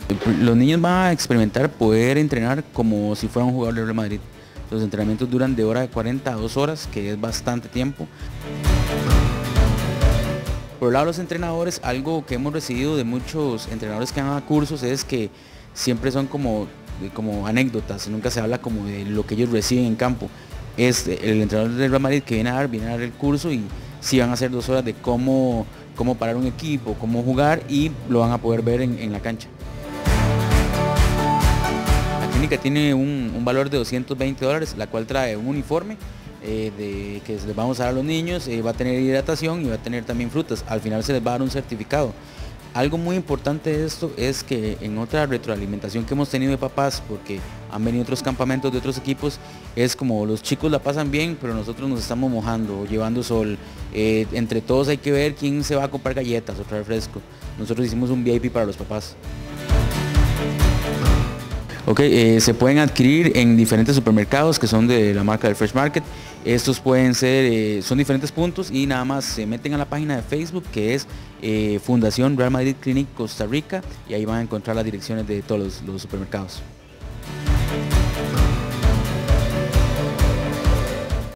Los niños van a experimentar poder entrenar como si fueran un jugador de Real Madrid. Los entrenamientos duran de hora de 40 a 2 horas, que es bastante tiempo. Por el lado de los entrenadores, algo que hemos recibido de muchos entrenadores que han dado cursos es que siempre son como anécdotas, nunca se habla como de lo que ellos reciben en campo. Es el entrenador del Real Madrid que viene a dar el curso y sí van a hacer 2 horas de cómo parar un equipo, cómo jugar y lo van a poder ver en la cancha. La clínica tiene un valor de $220, la cual trae un uniforme que les vamos a dar a los niños, va a tener hidratación y va a tener también frutas. Al final se les va a dar un certificado. Algo muy importante de esto es que en otra retroalimentación que hemos tenido de papás, porque han venido otros campamentos de otros equipos, es como los chicos la pasan bien, pero nosotros nos estamos mojando, llevando sol. Entre todos hay que ver quién se va a comprar galletas o traer fresco. Nosotros hicimos un VIP para los papás. Ok, se pueden adquirir en diferentes supermercados que son de la marca del Fresh Market. Estos pueden ser, son diferentes puntos y nada más se meten a la página de Facebook que es Fundación Real Madrid Clinic Costa Rica y ahí van a encontrar las direcciones de todos los supermercados.